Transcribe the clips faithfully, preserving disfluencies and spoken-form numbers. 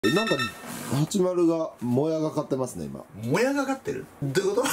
なんかはちまるがもやがかってますね今。 もやがかってる？どういうこと？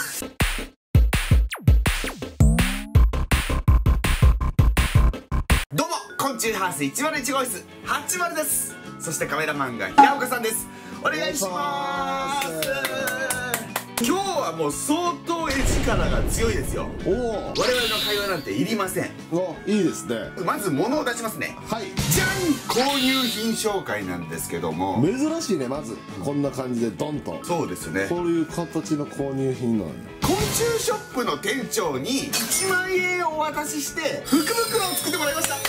どうも、昆虫ハウスいちまるいち号室はちまるです。そしてカメラマンが平岡さんです。お願いします。今日はもう相当絵力が強いですよ。おお、我々の会話なんていりません。 お、いいですね。 まず物を出しますね。はい、じゃん、購入品紹介なんですけども、 珍しいね。まずこんな感じでドンと。 そうですね、 こういう形の購入品なんや。 昆虫ショップの店長にいちまんえんをお渡しして福袋を作ってもらいました。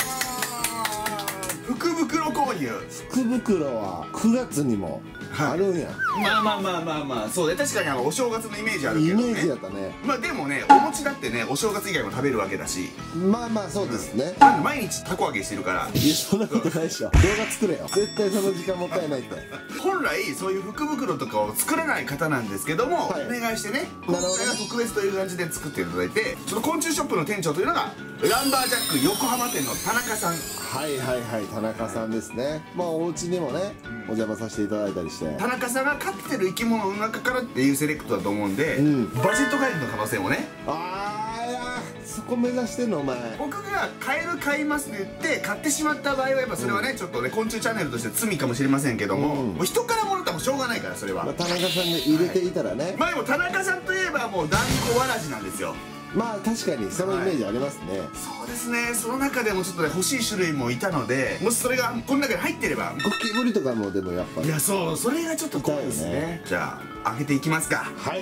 福袋購入。 福袋はくがつにもあるんや。 まあまあまあまあまあ、そうね、確かにあのお正月のイメージあるけどね。 イメージやったね。 まあでもね、お餅だってね、お正月以外も食べるわけだし。 まあまあそうですね。 なんで毎日たこ揚げしてるから。 いや、そんなことないでしょ。動画作れよ。絶対その時間もったいないって。 本来そういう福袋とかを作らない方なんですけども、はい、お願いしてね、今回は特別という感じで作っていただいて、その昆虫ショップの店長というのがランバージャック横浜店の田中さん。 はいはいはい、田中さんですね。まあお家にもね、お邪魔させていただいたりして、 田中さんが飼ってる生き物の中からっていうセレクトだと思うんで、うん、バジェットガイドの可能性もね。ああ、いやそこ目指してんのお前。 僕が買える買いますって言って買ってしまった場合はやっぱそれはね、うん、ちょっとね昆虫チャンネルとして罪かもしれませんけども、うん、もう人からもらったらもうしょうがないから、それは、まあ、田中さんに入れていたらね、はい、まあでも田中さんといえばもう団子わらじなんですよ。 まあ確かにそのイメージありますね、はい、 そうですね。その中でもちょっとね欲しい種類もいたので、もしそれがこの中に入ってれば。 ゴキブリとかもでもやっぱり、 いや、そう、それがちょっと怖いですね。ね、じゃあ開けていきますか。はい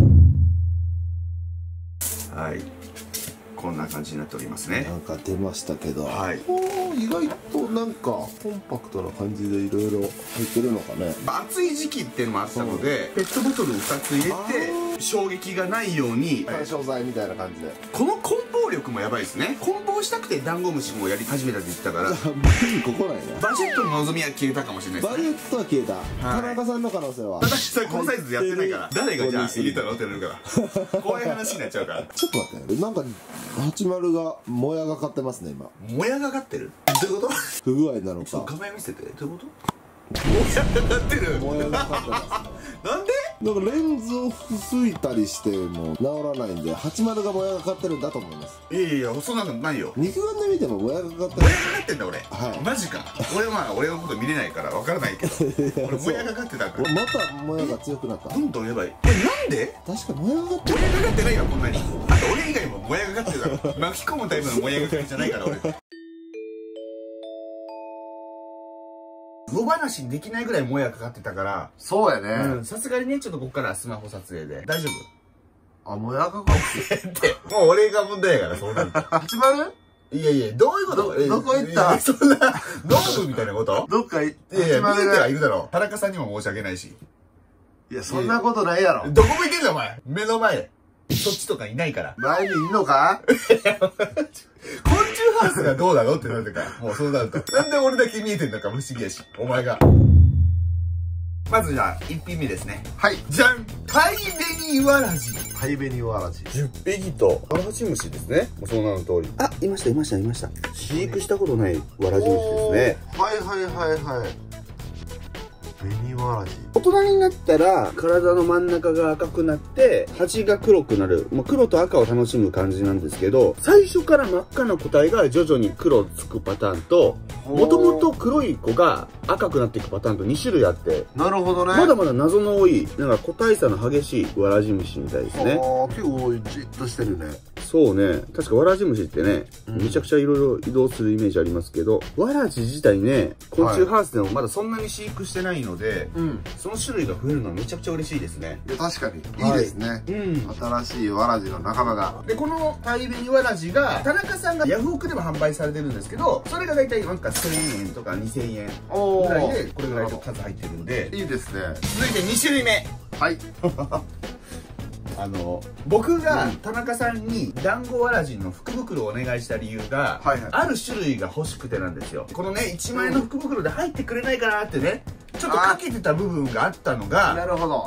はい、こんな感じになっておりますね。 なんか出ましたけど、はい、お意外となんかコンパクトな感じでいろいろ入ってるのかね。 暑い時期っていうのもあったので、ペットボトルふたつ入れて衝撃がないように緩衝材みたいな感じで。 この梱包力もやばいですね。梱包したくてダンゴムシもやり始めたって言ったから、 ここなんやな。 バジェットの望みは消えたかもしれないですね。 バジェットは消えた、はい、田中さんの可能性は。 田中さんこのサイズでやってないから、誰がじゃあ入れたのってなるから怖い話になっちゃうから。ちょっと待って、なんかはちまるがもやがかってますね今。もやがかってる？どういうこと？ 不具合なのか。 画面見せて。どういうこと？もやがかってる。もやがかってます。なんで？なんかレンズを拭いたりしても治らないんで、はちまるがもやがかってるんだと思います。いやいや、そんなのないよ。肉眼で見てももやがかってる。もやがかってんだ俺。はい。マジか。俺はまあ俺のこと見れないからわからないけど、俺もやがかってたから。またもやが強くなった。どんどんやばい。え、なんで？確かもやがかってる。もやがかってないよこんなに。あと俺以外ももやがかってるから。巻き込むタイプのもやがかりじゃないから俺。野放しにできないぐらいもやかかってたから。そうやね。さすがにね、ちょっとここからスマホ撮影で。大丈夫？あ、もやかかってって。もう俺が問題やから、そうなると。はちまる？いやいや、どういうこと？どこ行った？そんな、ノブみたいなこと？どっか行って、いやいや、見えてはいるだろう。田中さんにも申し訳ないし。いや、そんなことないやろ。どこ向いてんだお前。目の前。そっちとかいないから。前にいんのか？昆虫ハウスがどうなのってなるから。もうそうなると。なんで俺だけ見えてんのかも不思議やし。お前が。まずじゃあ、いち品目ですね。はい。じゃん！タイベニワラジ。タイベニワラジ。じゅっぴきと、ワラジムシですね。もうその名の通り。あ、いましたいましたいました。飼育したことないワラジムシですね。はいはいはいはい。ベニワラジ。大人になったら体の真ん中が赤くなって端が黒くなる、まあ、黒と赤を楽しむ感じなんですけど、最初から真っ赤な個体が徐々に黒つくパターンと、もともと黒い子が赤くなっていくパターンとに種類あって。なるほどね。まだまだ謎の多い、なんか個体差の激しいワラジムシみたいですね。ああ、結構じっとしてるね。そうね。確かワラジムシってね、うん、めちゃくちゃいろいろ移動するイメージありますけど、ワラジ自体ね、昆虫ハウスでもまだそんなに飼育してないので、はい、その種類が増えるのはめちゃくちゃ嬉しいですね。いや、確かに。いいですね。はい、うん。新しいワラジの仲間が。で、このタイベニワラジが、田中さんがヤフオクでも販売されてるんですけど、それが大体なんかせんえんとかにせんえんぐらいで、これぐらいの数入ってるんで。いいですね。続いてに種類目。はい。あの僕が田中さんに団子わらじの福袋をお願いした理由が、はいはい、ある種類が欲しくてなんですよ。このねいちまんえんの福袋で入ってくれないかなってねちょっとかけてた部分があったのが、なるほど、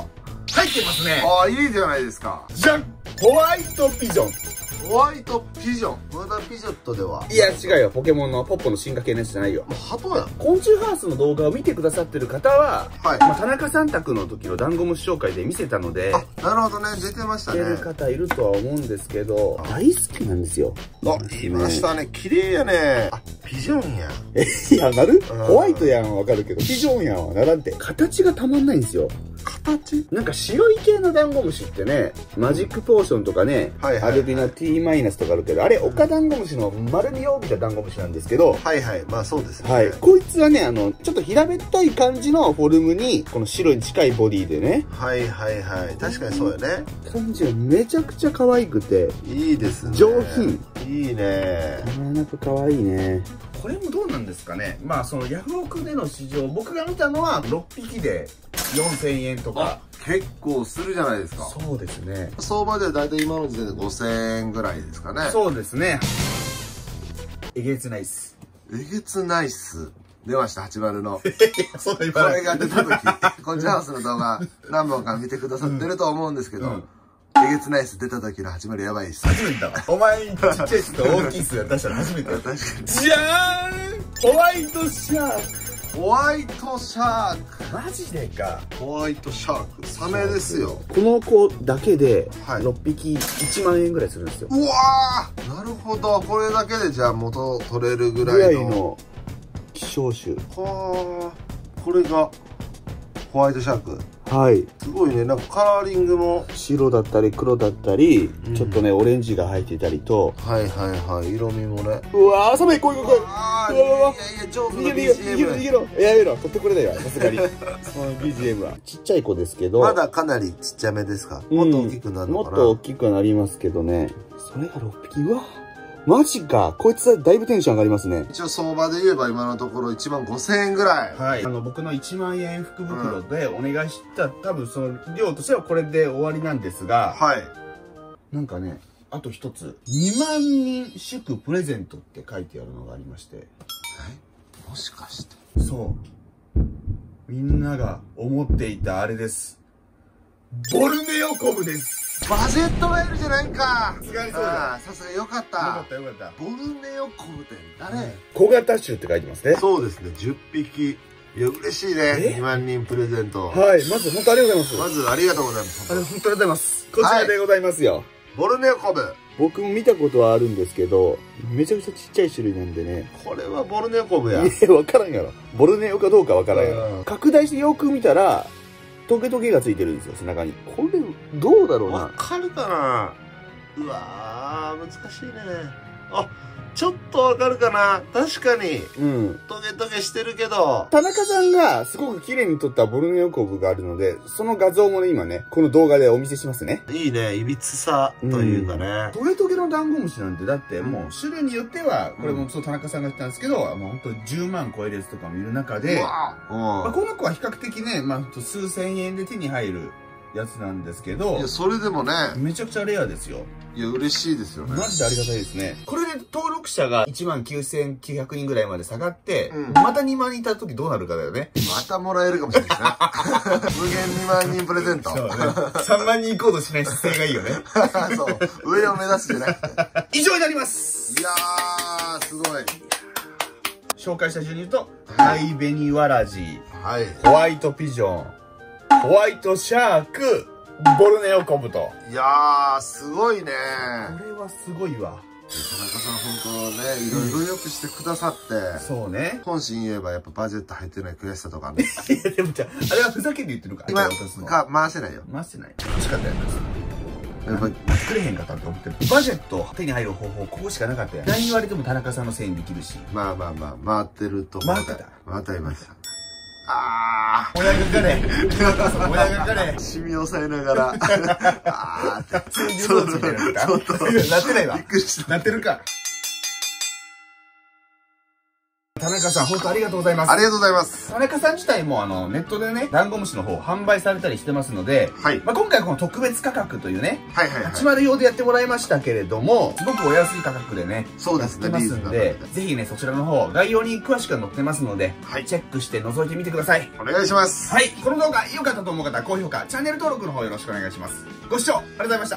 入ってますね。 ああ、いいじゃないですか。 じゃん、ホワイトピジョン。 ホワイトピジョン。まだピジョットでは。 いや違うよ、ポケモンのポッポの進化系のやつじゃないよ。 もう鳩やん。 昆虫ハウスの動画を見てくださってる方は、 はい、 まあ、田中さん宅の時のダンゴムシ紹介で見せたので、 あ、なるほどね、出てましたね。 知ってる方いるとは思うんですけど、大好きなんですよ。 あ、いましたね。綺麗やね。あ、ピジョンや。 え、いや、なる？ホワイトやんはわかるけど、ピジョンやんはならんて。形がたまんないんですよ。 形？ なんか白い系のダンゴムシってね、マジックポーションとかね、アルビナ ティー マイナスとかあるけど、あれ、オカダンゴムシの丸みを帯びたダンゴムシなんですけど、 はいはい、まあそうですね。 はい。こいつはね、あの、ちょっと平べったい感じのフォルムに、この白に近いボディでね。 はいはいはい。確かにそうよね。 感じがめちゃくちゃ可愛くて、 いいですね。 上品。 いいね。 たまらなく可愛いね。これもどうなんですかね。まあ、そのヤフオクでの市場、僕が見たのはろっぴきでよんせんえんとか。 結構するじゃないですか。 そうですね。 相場ではだいたい今の時点でごせんえんぐらいですかね。 そうですね。えげつないっす。 えげつないっす。出ました、はちまるの。 そうこれが出た時、コンチハウスの動画何本か見てくださってると思うんですけど、うんえげつないっす出た時のはちまるやばいっす。 初めてだわ。お前ちっちゃいっすと大きいっす出したら初めてだ。確かに。じゃーん、ホワイトシャーク。 ホワイトシャーク。 マジでか。 ホワイトシャーク。サメですよ。 この子だけではいろっぴきいちまんえんぐらいするんですよ。 うわー、なるほど。これだけでじゃあ元取れるぐらいの。 ぐらいの希少種。 はあ、これがホワイトシャーク。 はい。 すごいね。なんかカラーリングも白だったり黒だったり、うん、ちょっとねオレンジが入ってたりと。 はいはいはい。色味もね。 うわー、寒い、来い来い来い。 ああ、いやいやいや、上手な ビージーエム。 逃げろ逃げろ逃げろ。やめろ、取ってくれないわ、さすがに。その ビージーエム はちっちゃい子ですけど。 まだかなりちっちゃめですか。もっと大きくなるのかな。 もっと大きくなりますけどね。それがろっぴき。うわ。マジか。こいつはだいぶテンション上がりますね。 一応相場で言えば今のところいちまんごせんえんぐらい。 はい。あの、僕のいちまんえん福袋でお願いした、うん、多分その量としてはこれで終わりなんですが、はい。なんかね、あと一つ、にまんにん祝プレゼントって書いてあるのがありまして。 え？もしかして。 そう。みんなが思っていたあれです。ボルネオコブです。 バジェットメールじゃないか。 さすがにそうだ。 さすがよかった。 よかったよかった。 ボルネオコブって誰？ 小型種って書いてますね。 そうですね。じゅっぴき。いや、嬉しいね。にまんにんプレゼント。 はい。まず、本当ありがとうございます。 まず、ありがとうございます。 あれ、本当ありがとうございます。こちらでございますよ。 ボルネオコブ。 僕も見たことはあるんですけど、めちゃくちゃちっちゃい種類なんでね。 これはボルネオコブや。 いや、わからんやろ。ボルネオかどうかわからんやろ。拡大してよく見たら、トゲトゲがついてるんですよ、背中に。これ、どうだろうな。 わかるかな。うわー、難しいね。あ、ちょっとわかるかな。確かに。うん。トゲトゲしてるけど。 田中さんがすごく綺麗に撮ったボルネオコブがあるので、その画像もね、今ね、この動画でお見せしますね。 いいね。いびつさというかね。 トゲトゲのダンゴムシなんて、だってもう種類によっては、これもそう田中さんが言ったんですけど、もう本当にじゅうまん超えるやつとかもいる中で、まあ、この子は比較的ね、まあ、数千円で手に入るやつなんですけど、 いや、それでもね、 めちゃくちゃレアですよ。 いや、嬉しいですよね。 マジでありがたいですね。これで登録者がいちまんきゅうせんきゅうひゃくにんぐらいまで下がって、うん、またにまんにんいた時どうなるかだよね。 またもらえるかもしれないですね。無限にまんにんプレゼント。そうね。 さんまんにん行こうとしない姿勢がいいよね。 そう。上を目指すじゃなくて。 以上になります。 いやー、すごい。 紹介した順に言うと、ハイベニワラジ、 はい、 ホワイトピジョン、ホワイトシャーク、ボルネオコブと。 いやー、すごいね。 これはすごいわ。 田中さん本当ね、いろいろよくしてくださって。うん、そうね。本心言えばやっぱバジェット入ってない悔しさとかね。 いや、でもじゃあ、あれはふざけて言ってるから。 今、か、回してないよ。 回してない。欲しかったやつ。やっぱり作れへんかったって思ってる。バジェット手に入る方法、ここしかなかったやん。何言われても田中さんのせいにできるし。 まあまあまあ、回ってると思う。 回ってた。 回っていました。あー。親がかれ。親がかれ。 シミを抑えながら。あーって。 そういうのついてるんだ。なってないわ。 びっくりした。 なってるか。 田中さん、本当ありがとうございます。 ありがとうございます。 田中さん自体も、あの、ネットでね、ダンゴムシの方、販売されたりしてますので、はい。まあ、今回この特別価格というね、はいはいはい。はちまる用でやってもらいましたけれども、すごくお安い価格でね、そうですね。やってますんで、ぜひね、そちらの方、概要に詳しく載ってますので、はい。チェックして覗いてみてください。お願いします。はい。この動画良かったと思う方は高評価、チャンネル登録の方よろしくお願いします。ご視聴ありがとうございました。